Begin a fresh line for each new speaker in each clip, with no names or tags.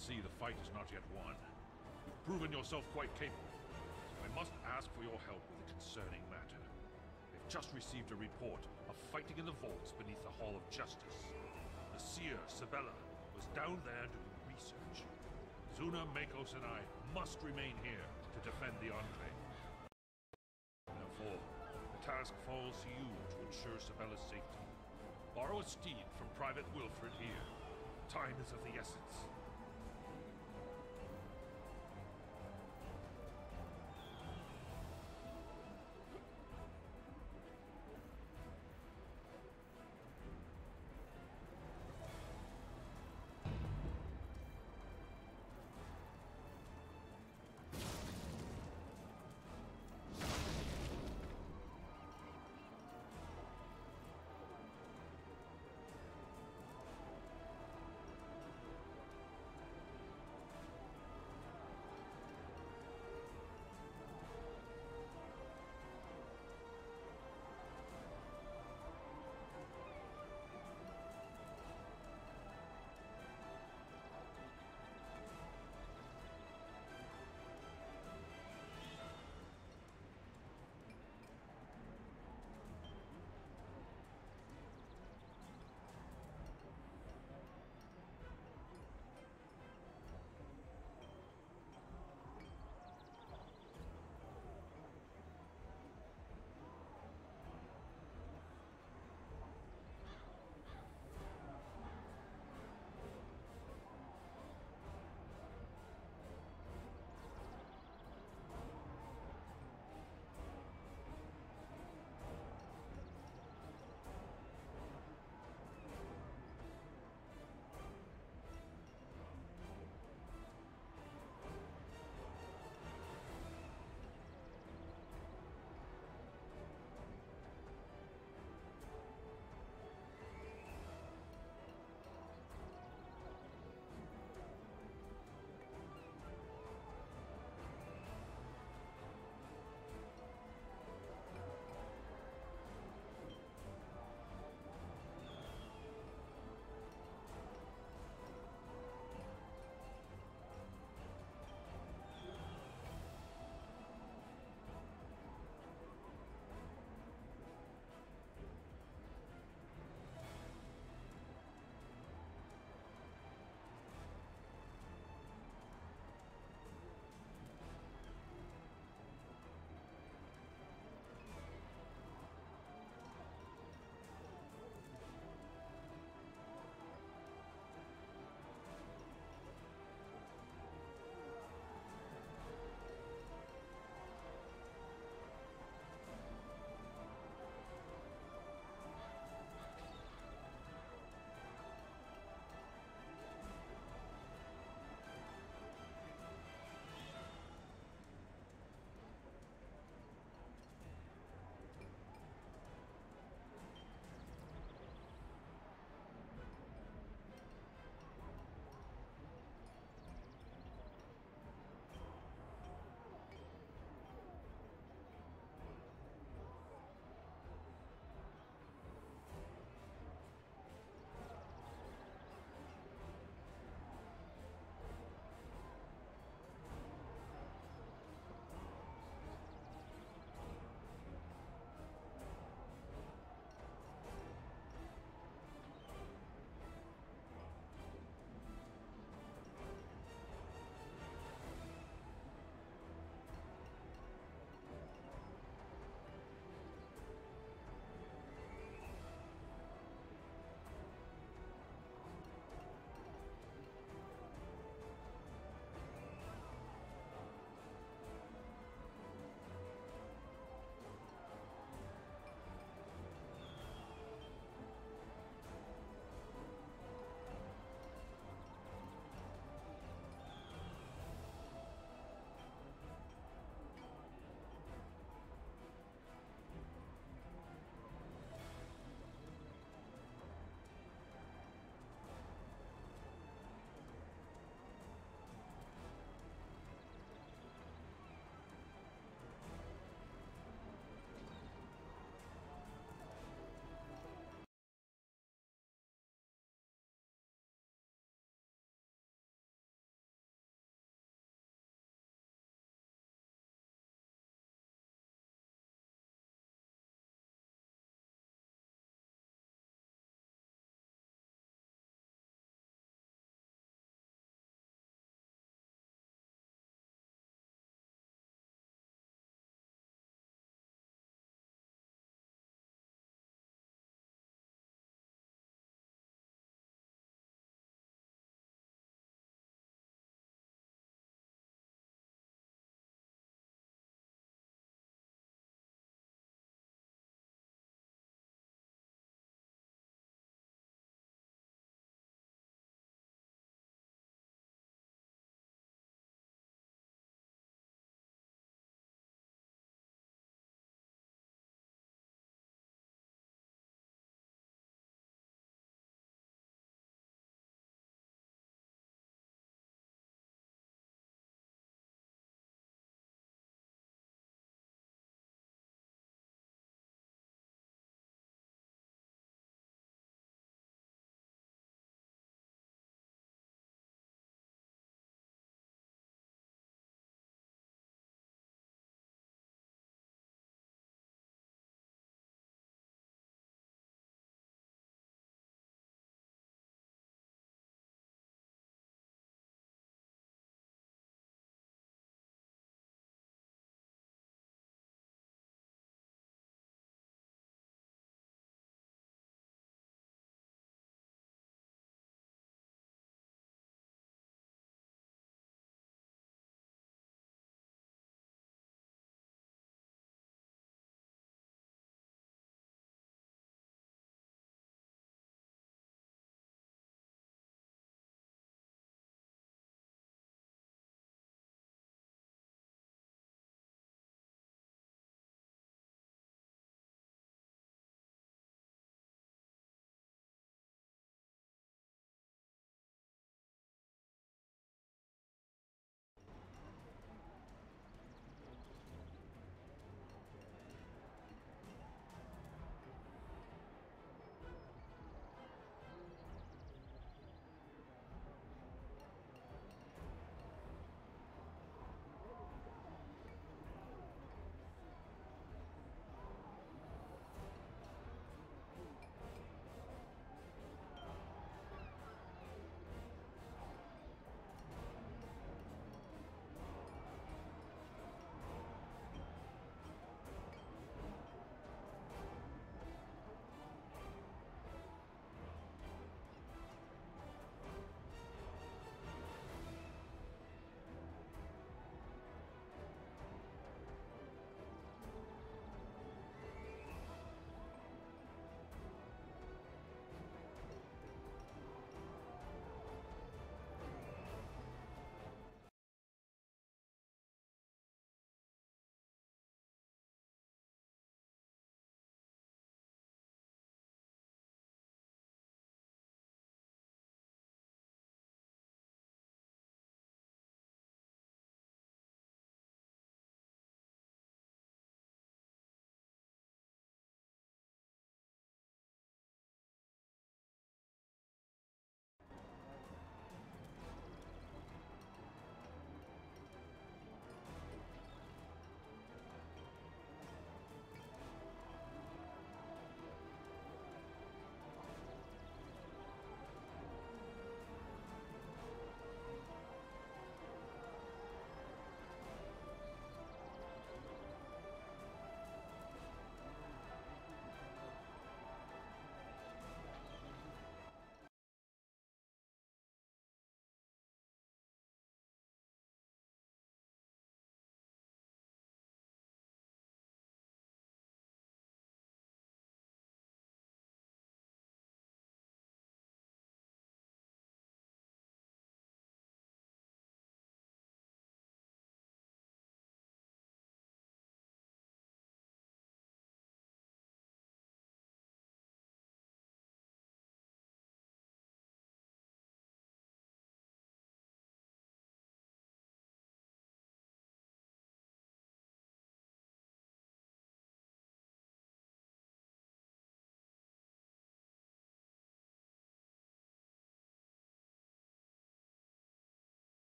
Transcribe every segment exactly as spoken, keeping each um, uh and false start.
see the fight is not yet won. You've proven yourself quite capable. So I must ask for your help with a concerning matter. I've just received a report of fighting in the vaults beneath the Hall of Justice. The seer, Sabella, was down there doing research. Zuna, Makos, and I must remain here to defend the Enclave. Therefore, the task falls to you to ensure Sabella's safety. Borrow a steed from Private Wilfred here. Time is of the essence.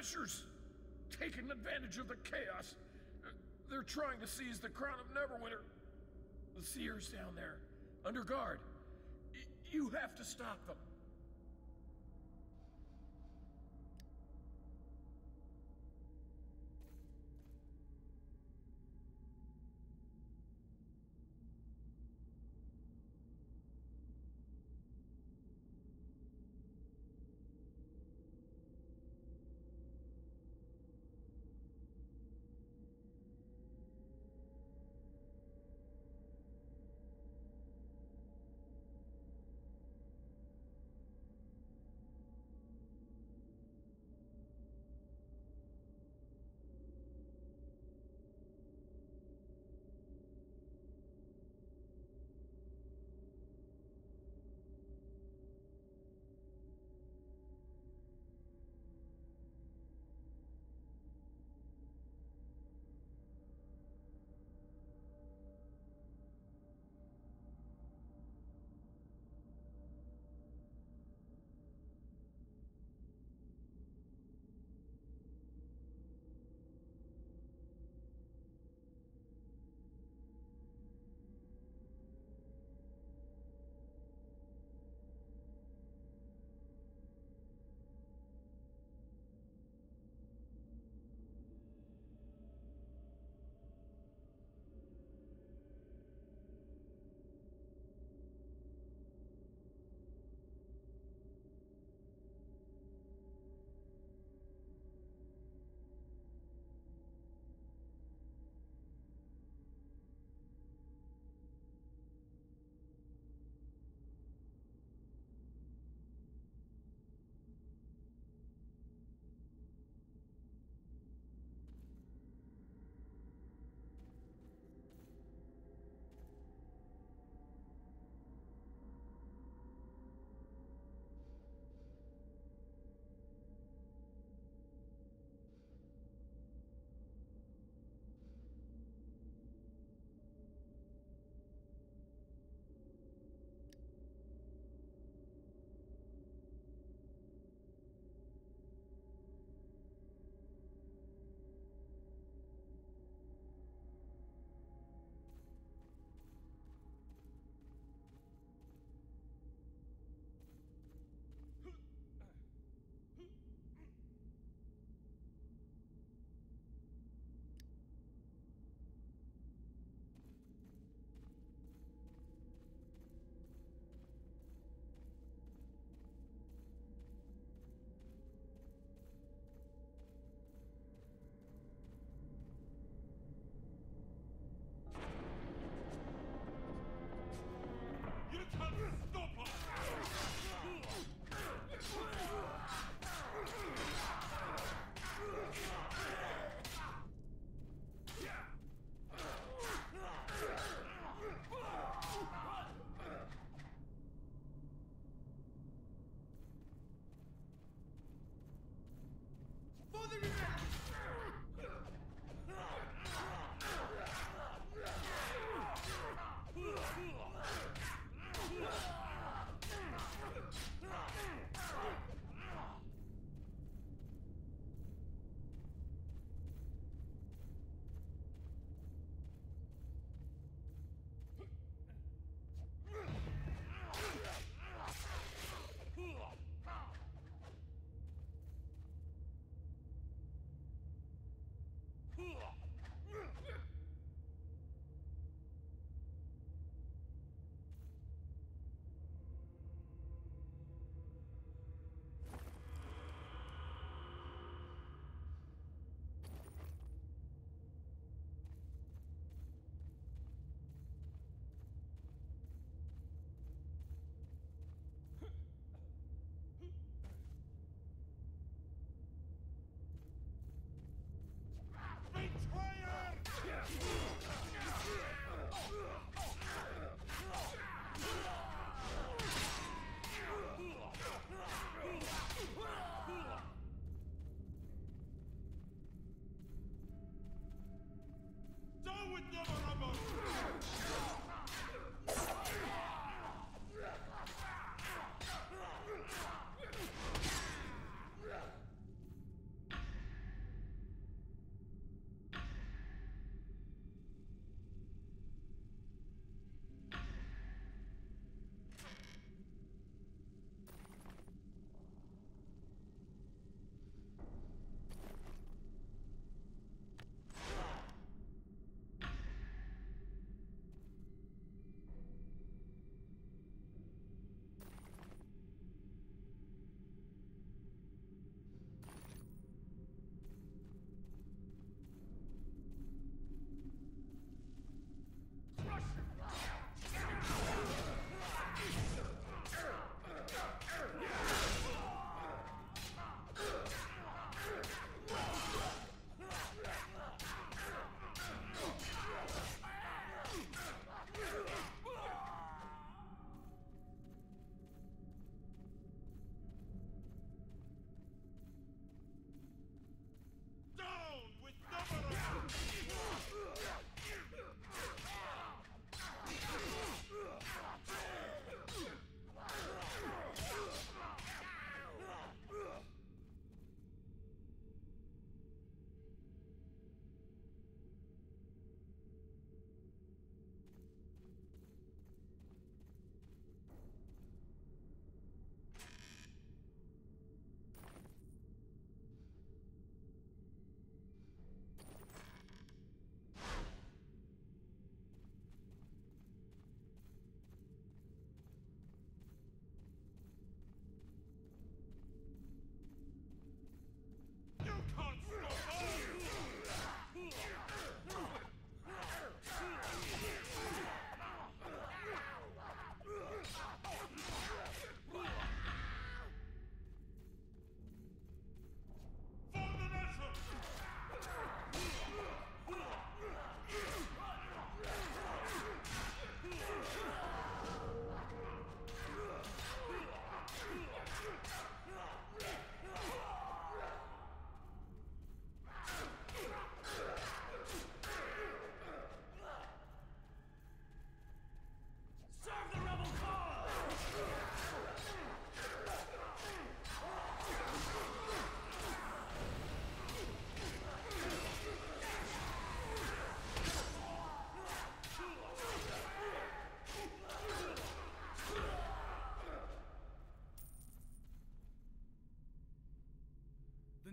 Threshers! Taking advantage of the chaos. They're trying to seize the crown of Neverwinter. The Seers down there, under guard. Y you have to stop them.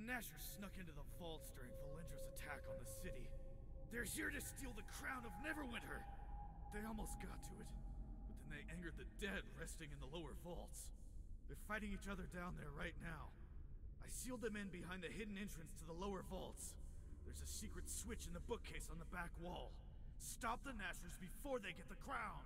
Nashers snuck into the vaults during Valindra's attack on the city. They're here to steal the crown of Neverwinter! They almost got to it, but then they angered the dead resting in the lower vaults. They're fighting each other down there right now. I sealed them in behind the hidden entrance to the lower vaults. There's a secret switch in the bookcase on the back wall. Stop the Nashers before they get the crown!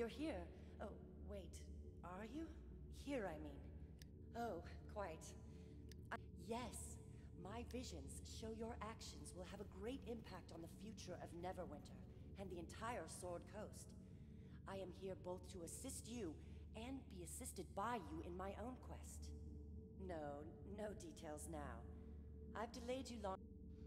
you're here. Oh, wait. Are you? Here, I mean. Oh, quite. I yes, my visions show your actions will have a great impact on the future of Neverwinter and the entire Sword Coast. I am here both to assist you and be assisted by you in my own quest. No, no details now. I've delayed you long.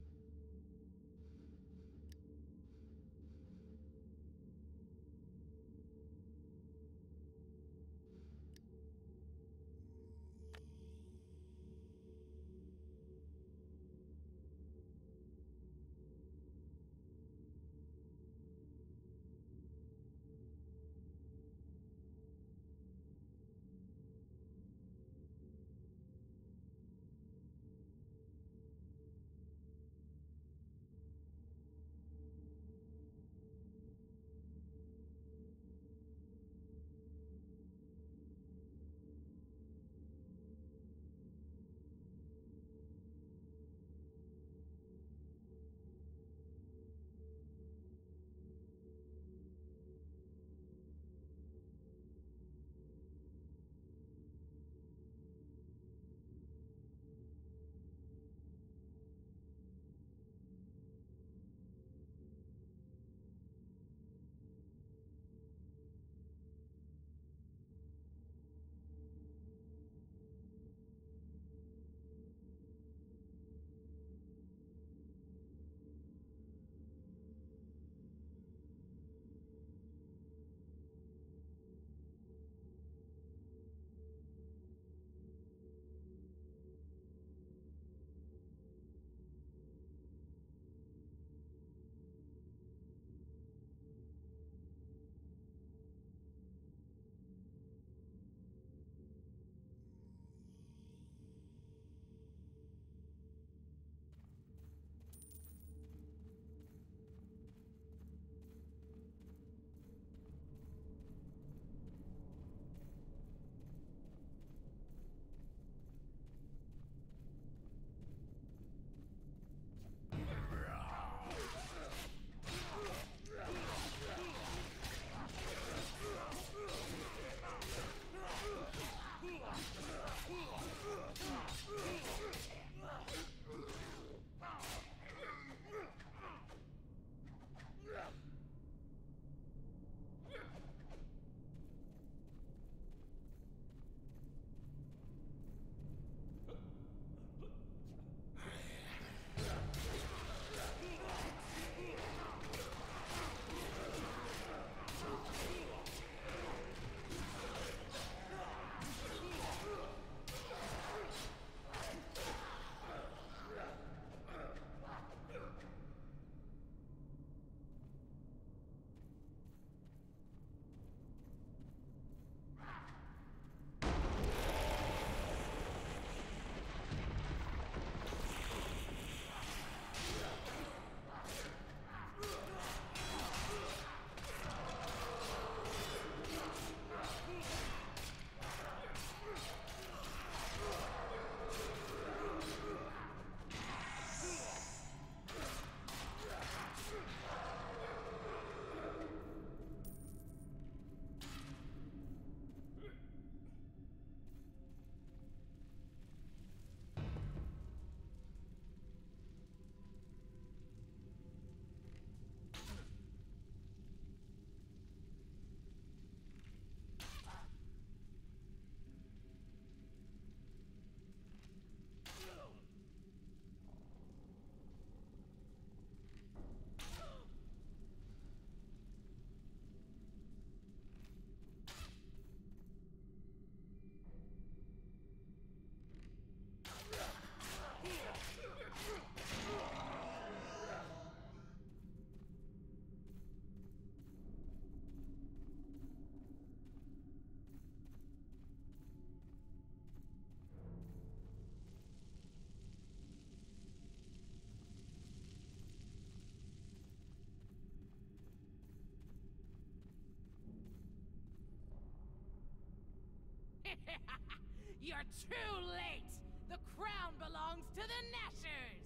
You're too late! The crown belongs to the Nashers!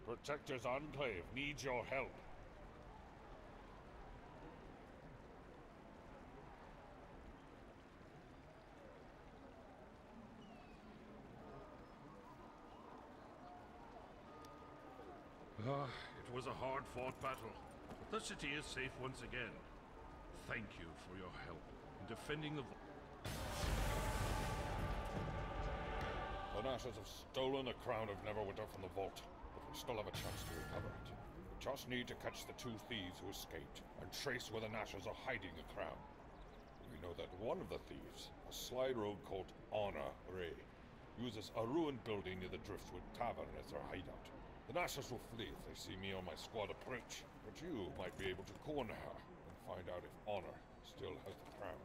Protector's Enclave needs your help. Ah, it was a hard-fought battle, but the city is safe once again. Thank you for your help in defending the...
The Nashers have stolen the crown of Neverwinter from the vault, but we still have a chance to recover it. We just need to catch the two thieves who escaped, and trace where the Nashers are hiding the crown. We know that one of the thieves, a sly rogue called Honor Ray, uses a ruined building near the Driftwood Tavern as their hideout. The Nashers will flee if they see me or my squad approach, but you might be able to corner her and find out if Honor still has the crown.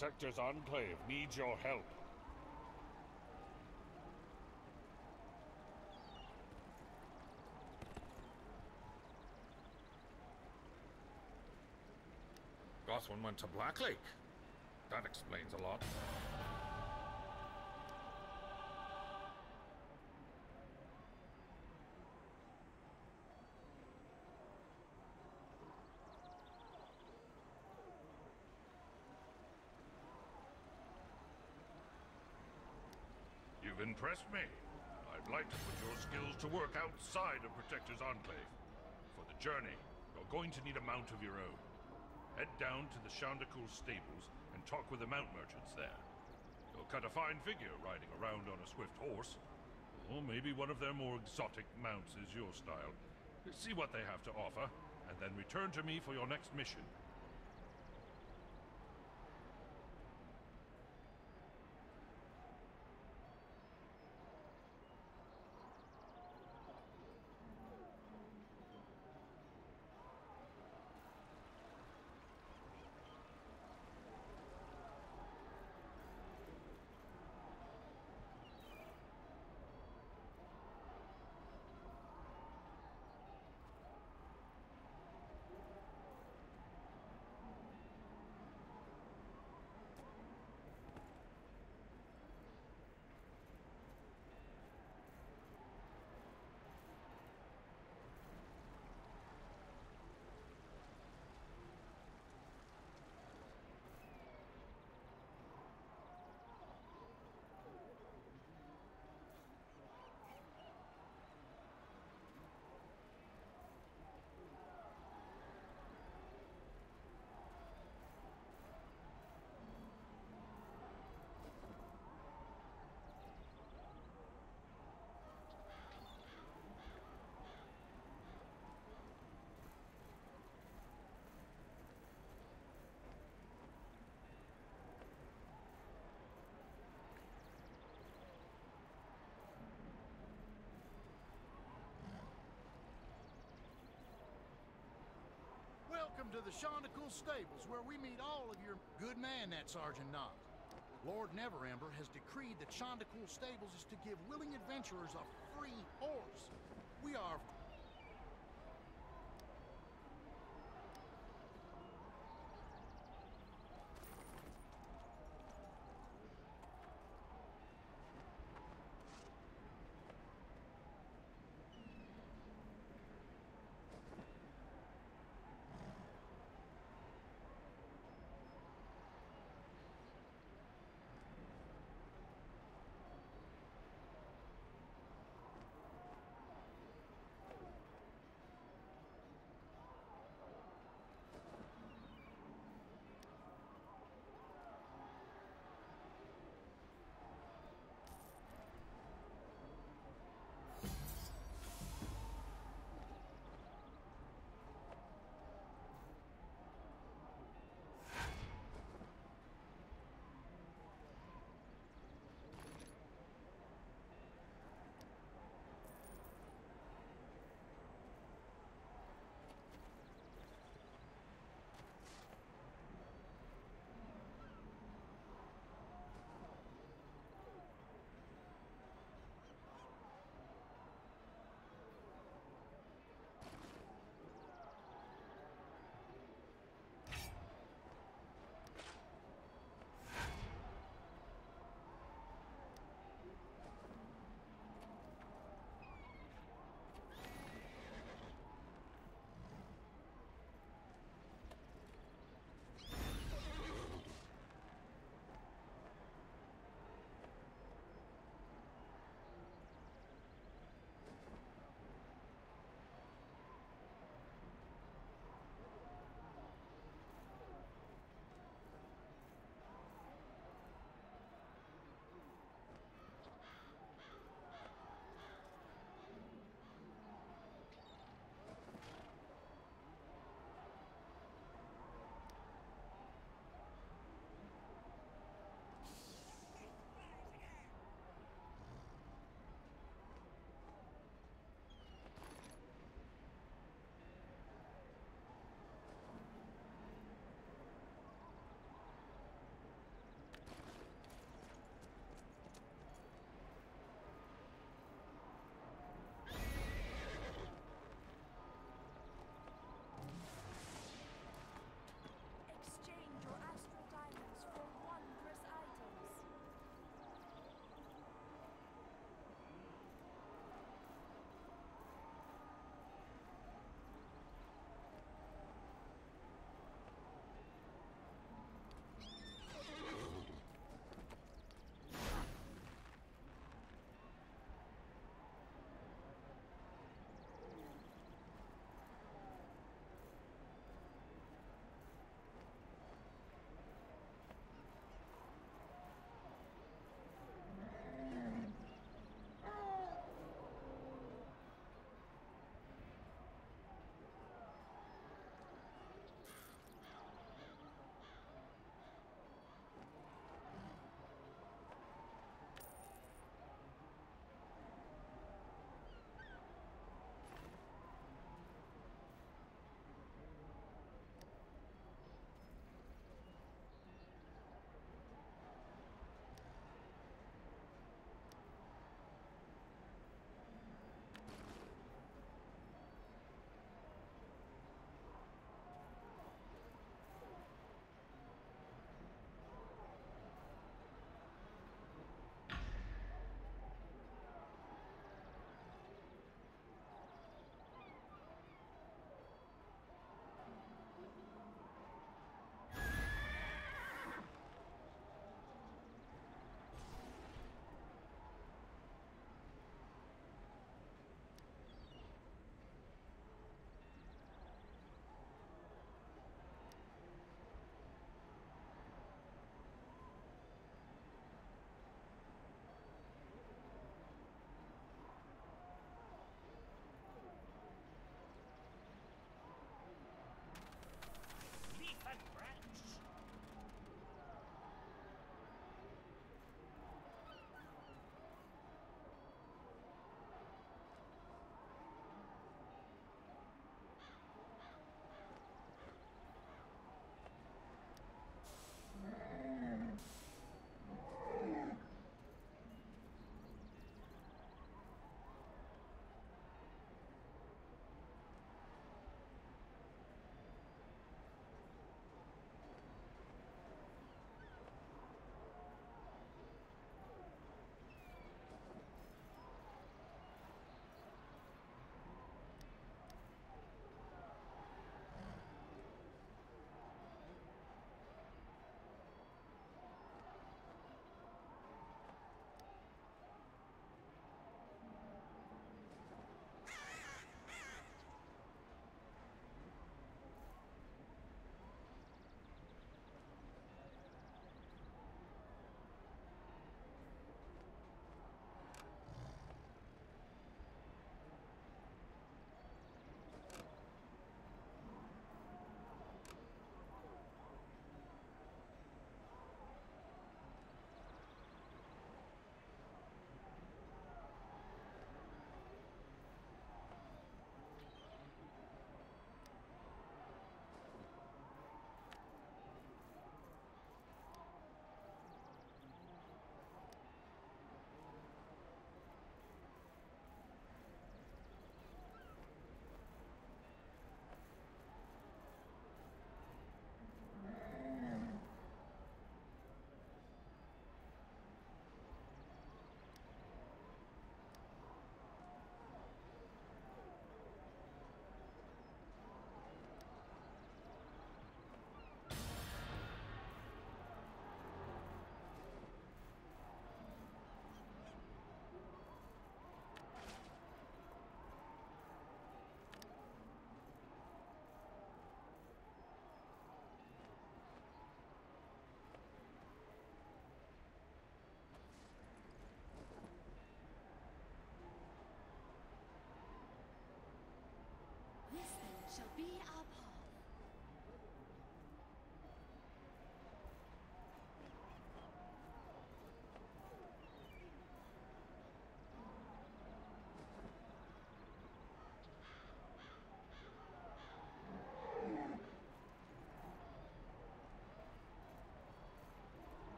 Protector's Enclave needs your help. Gothwin went to Blacklake. That explains a lot.
You've impressed me. I'd like to put your skills to work outside of Protector's Enclave. For the journey, you're going to need a mount of your own. Head down to the Chandicool stables and talk with the mount merchants there. You'll cut a fine figure riding around on a swift horse. Or maybe one of their more exotic mounts is your style. See what they have to offer, and then return to me for your next mission.
Welcome to the Chandicool stables, where we meet all of your... Good man, that Sergeant Knott. Lord Neverember has decreed that Chandicool stables is to give willing adventurers a free horse. We are...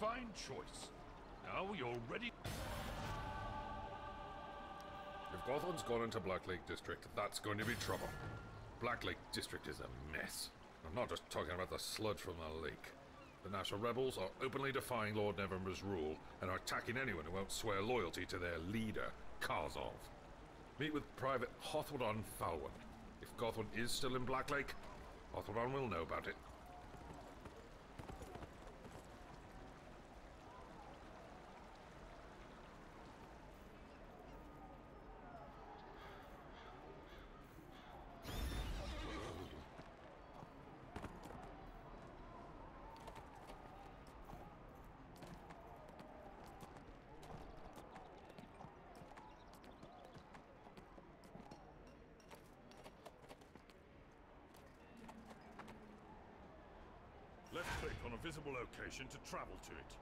fine choice. Now you're ready.
If Gothland's gone into Black Lake District, that's going to be trouble. Black Lake District is a mess. I'm not just talking about the sludge from the lake. The National Rebels are openly defying Lord Neverwinter's rule and are attacking anyone who won't swear loyalty to their leader, Karzov. Meet with Private Hawthorne Falwyn. If Gothland is still in Black Lake, Hawthorne will know about it.
Left click on a visible location to travel to it.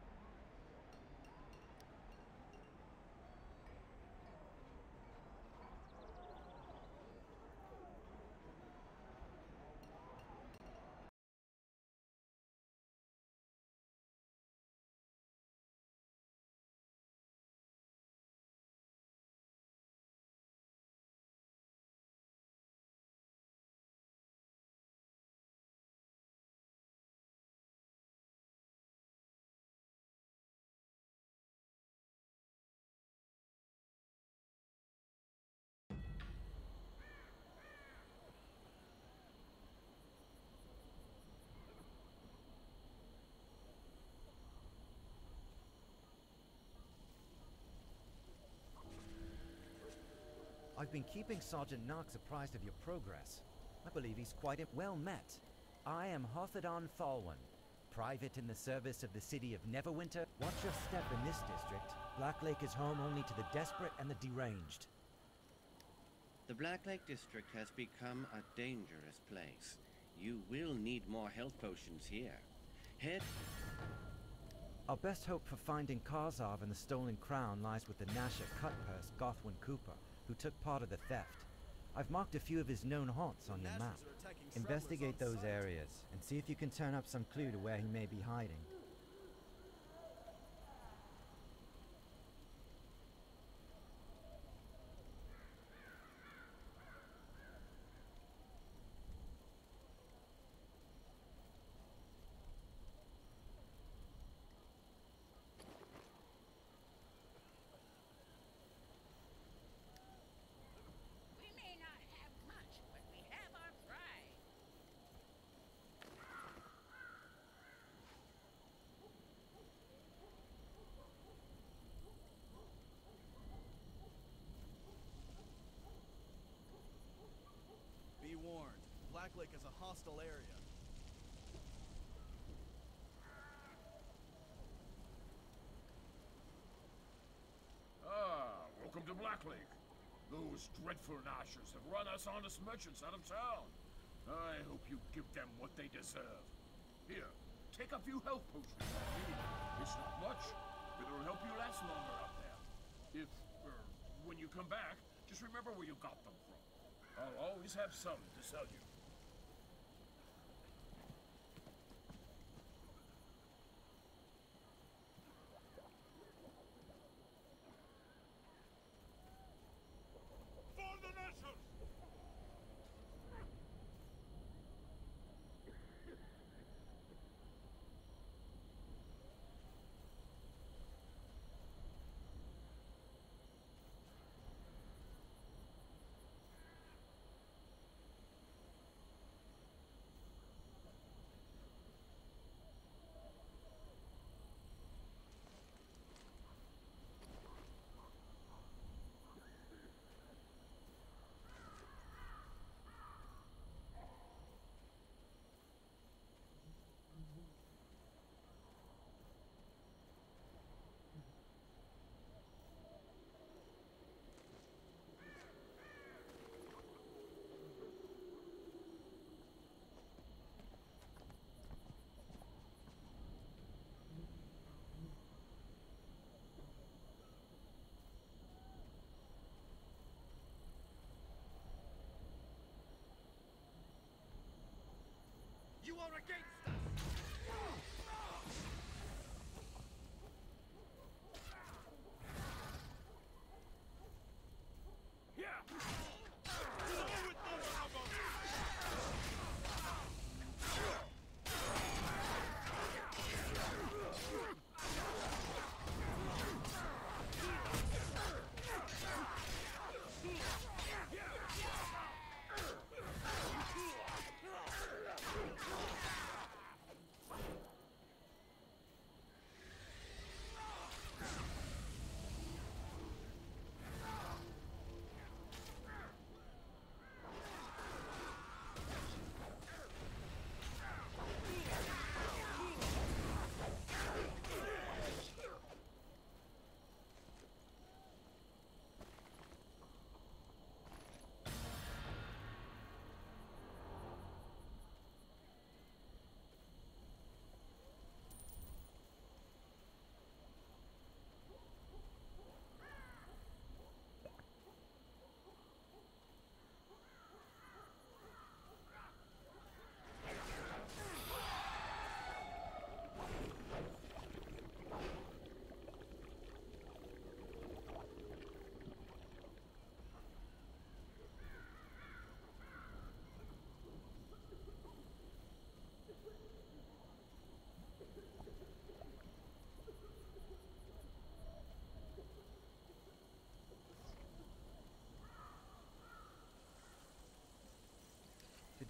I've been keeping Sergeant Knox apprised of your progress. I believe he's quite well met. I am Hawthorne Falwyn, private in the service of the city of Neverwinter. Watch your step in this district. Black Lake is home only to the desperate and the deranged.
The Black Lake District has become a dangerous place. You will need more health potions here. Head...
Our best hope for finding Karzov and the stolen crown lies with the Nasher Cutpurse Gothwin Cooper, who took part of the theft. I've marked a few of his known haunts on your map. Investigate those areas, and see if you can turn up some clue to where he may be hiding.
Be warned, Black Lake is a hostile area.
Ah, welcome to Black Lake. Those dreadful Nashers have run us honest merchants out of town. I hope you give them what they deserve. Here, take a few health potions. It's not much, but it'll help you last longer out there. If, er, when you come back, just remember where you got them from. I'll always have some to sell you.
For the Nashers!
You are against us!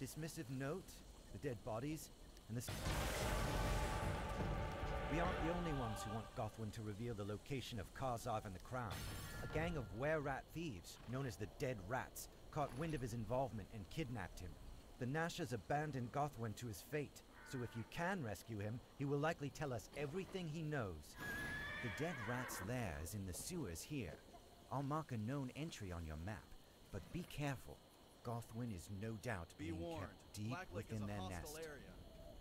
dismissive note, the dead bodies, and the... We aren't the only ones who want Gothwin to reveal the location of Karzarv and the Crown. A gang of were-rat thieves, known as the Dead Rats, caught wind of his involvement and kidnapped him. The Nashers abandoned Gothwin to his fate, so if you can rescue him, he will likely tell us everything he knows. The Dead Rat's lair is in the sewers here. I'll mark a known entry on your map, but be careful. Gothwin is no doubt
Be
being
warned.
kept deep
Black Lake
within
is a
their
hostile
nest.
area.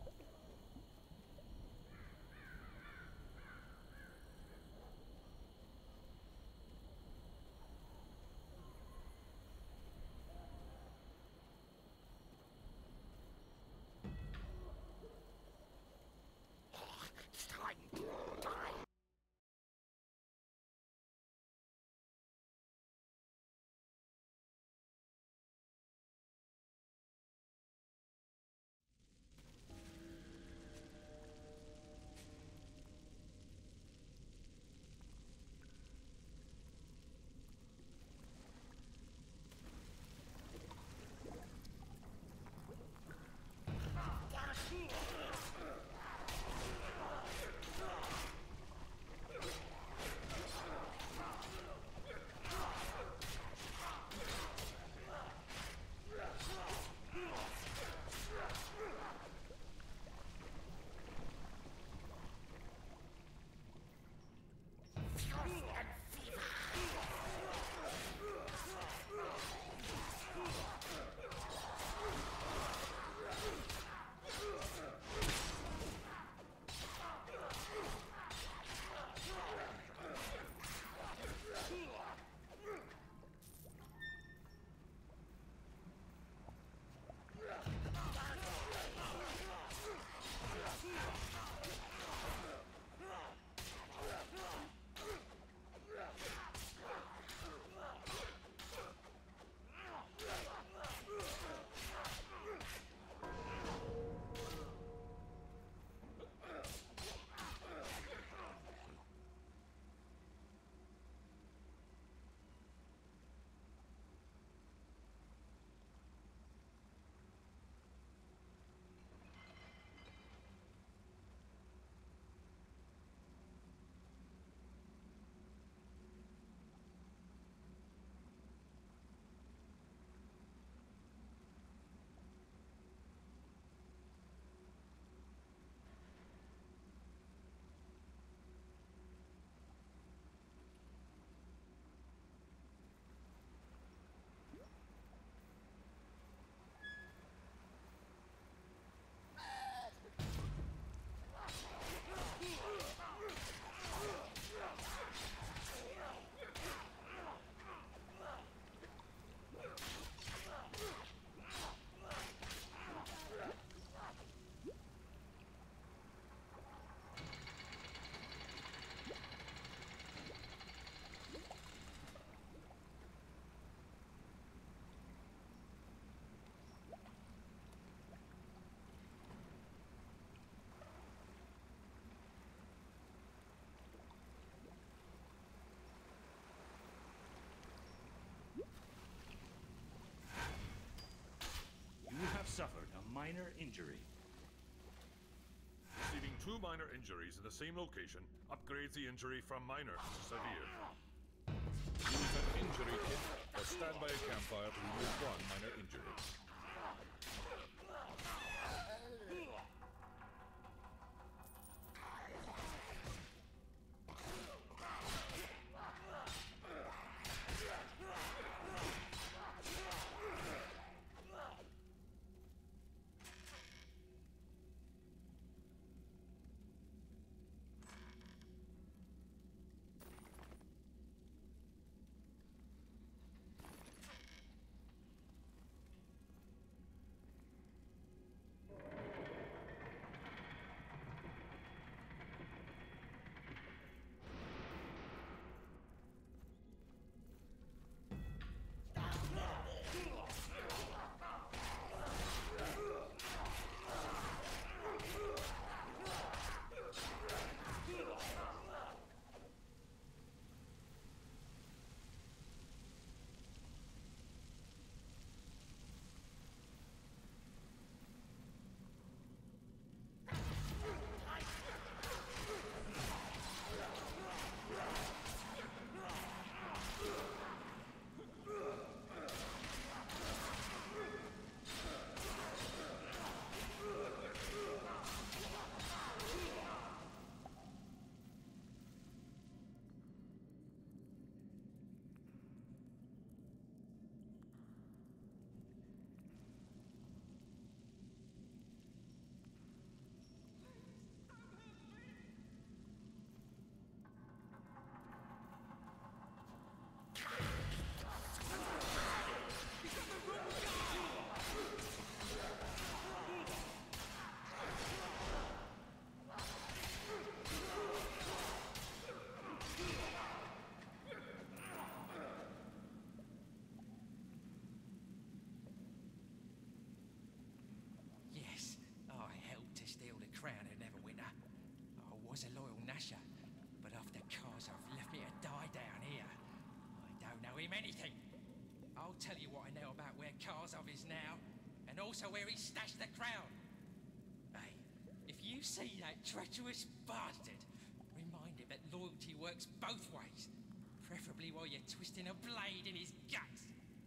Suffered a minor injury.
Receiving two minor injuries in the same location upgrades the injury from minor to severe.
Use an injury kit or stand by a campfire to remove one minor injury.
was a loyal Nasher, but after Karzov left me to die down here, I don't know him anything. I'll tell you what I know about where Karzov is now, and also where he stashed the crown. Hey, if you see that treacherous bastard, remind him that loyalty works both ways, preferably while you're twisting a blade in his guts.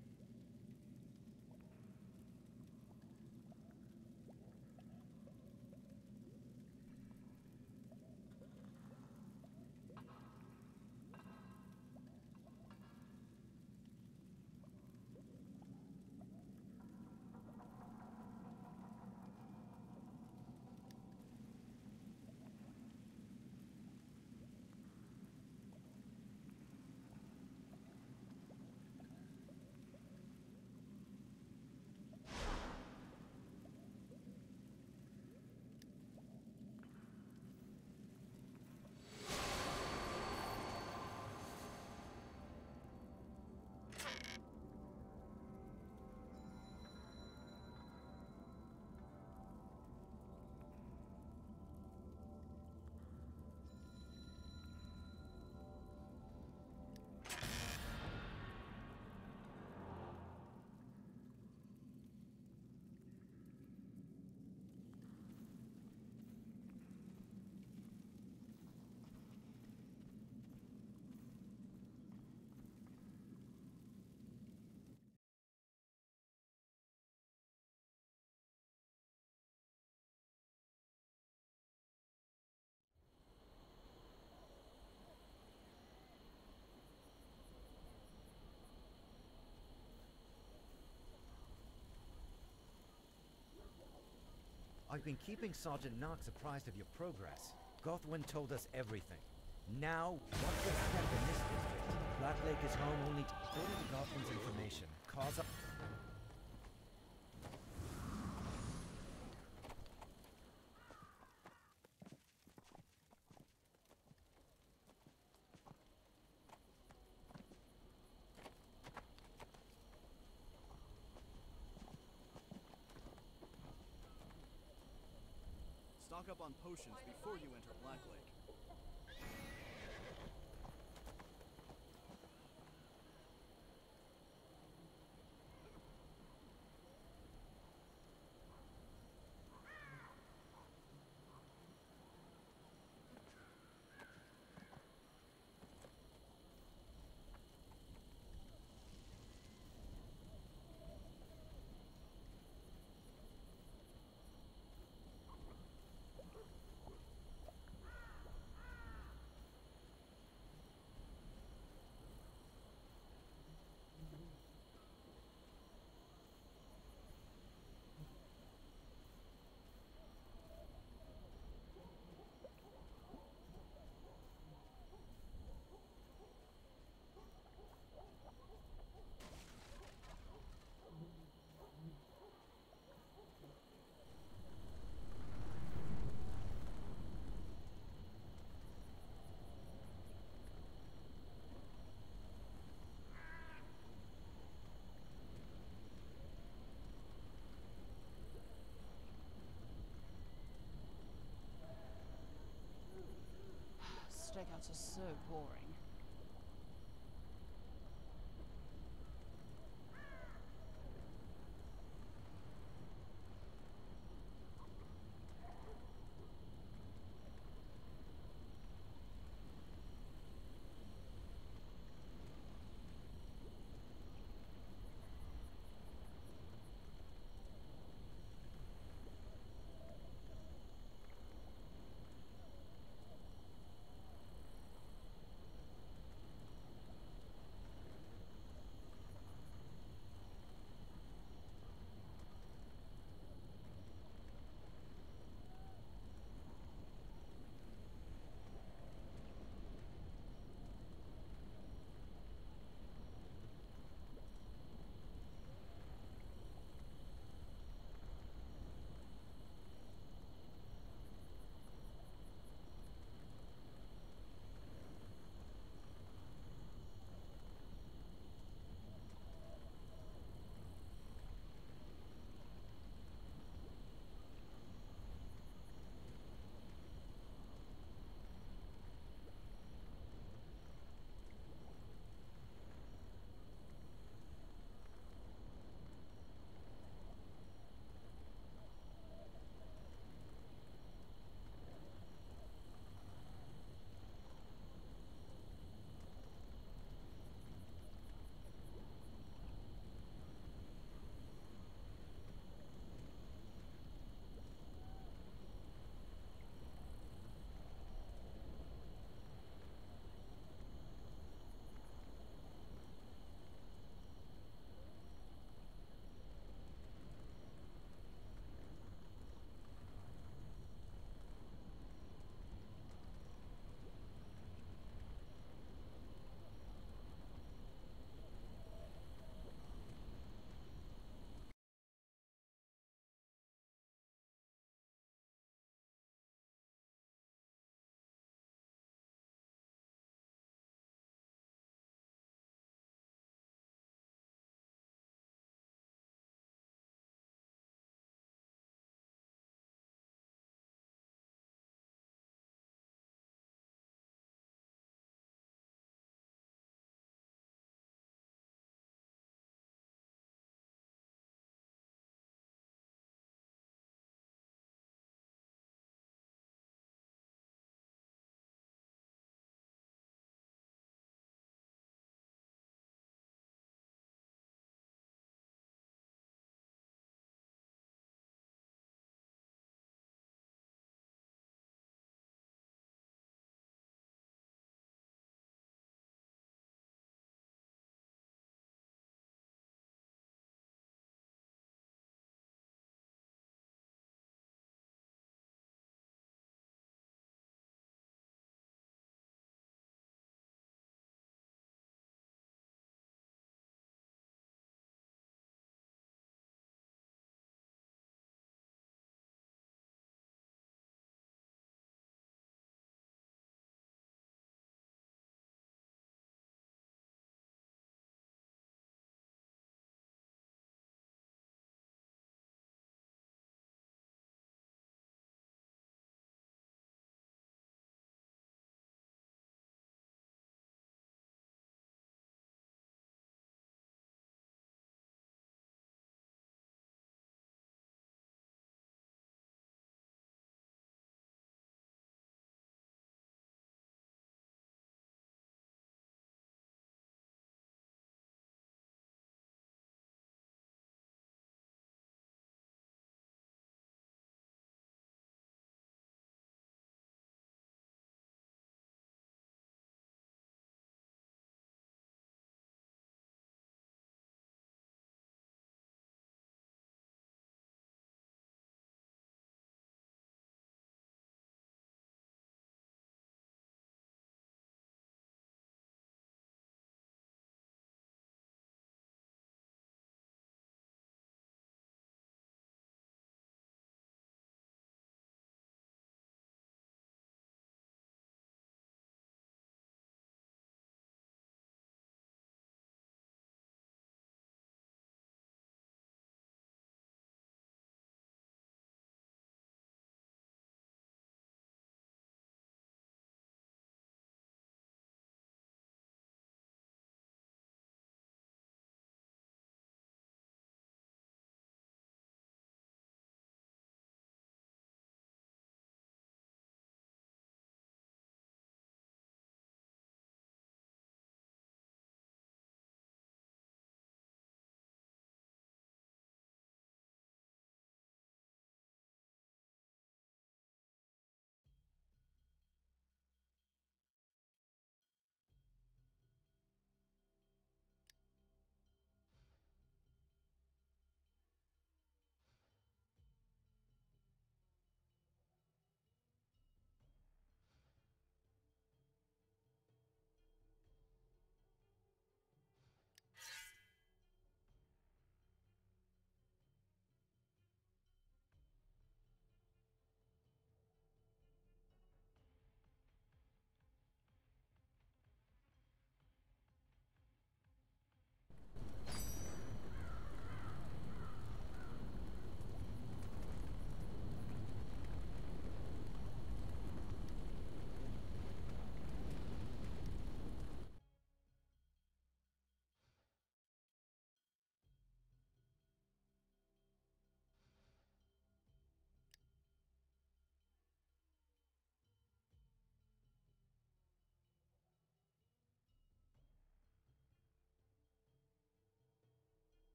I've been keeping Sergeant Knox apprised of your progress. Gothwin told us everything. Now, what's the step in this district? Black Lake is home only to... According to Gothwin's information, Karzov...
Stock up on potions before you enter Black Lake.
Strikeouts are so boring.